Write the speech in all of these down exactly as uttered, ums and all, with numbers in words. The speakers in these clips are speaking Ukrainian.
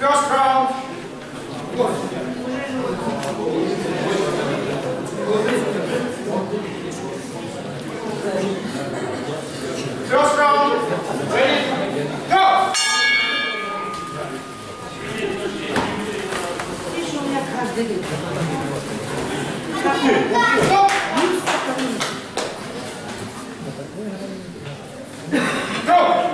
First round. First round. Ready? Go! Stop! Go!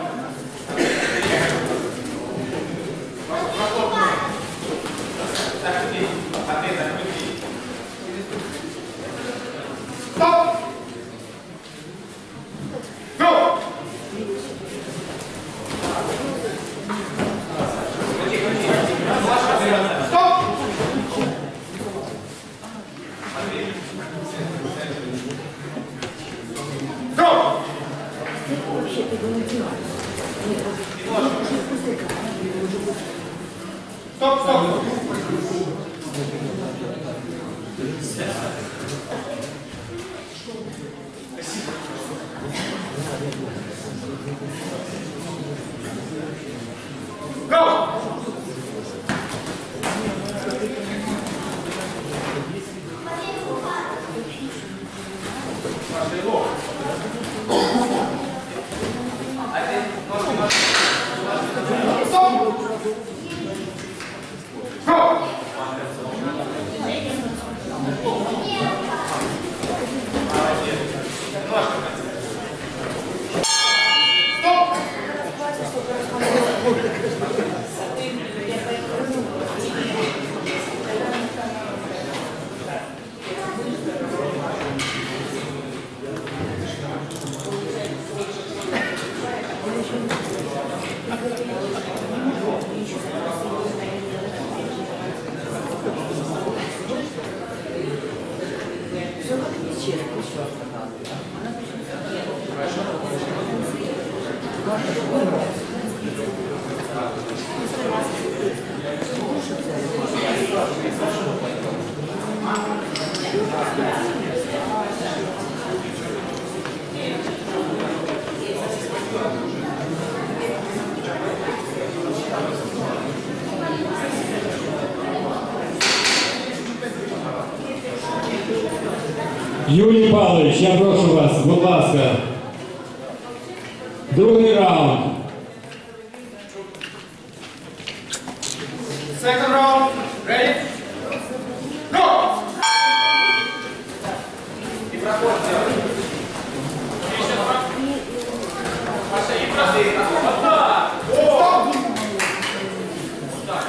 Stop! Go! Stop! Go! Стоп, стоп! Go! Юрій Павлович, я прошу вас, будь ласка. Другий раунд. Second round. Ready? Go! И проходите. Паша, и проходите. Вот так. О! Вот так.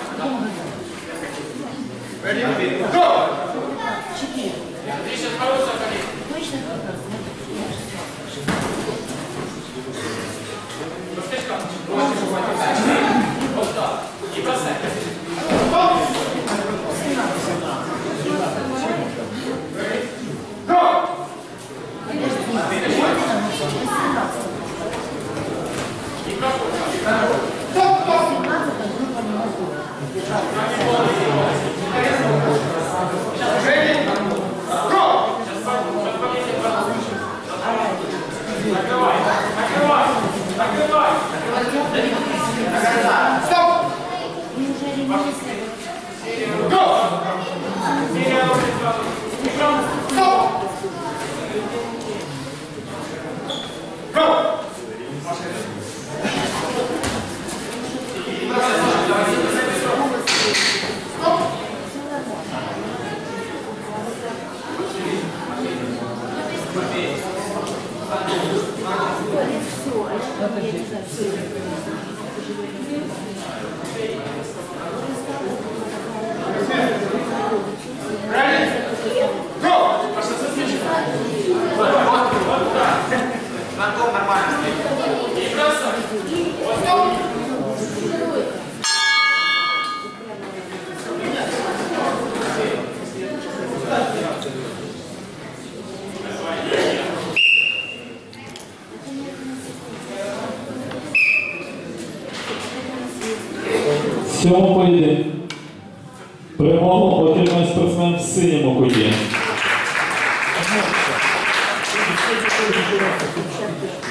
Ready? Go! Ты сейчас хорошая коллега. Точно? Вот так. И бросай. Go! Накрывай, накрывай, накрывай. Стоп! Go! Стоп! Go! Ready? Go! Знаком нормально. И бросай. Стоп! В цьому поєдинку перемогу отримає спортсмен в синьому куті.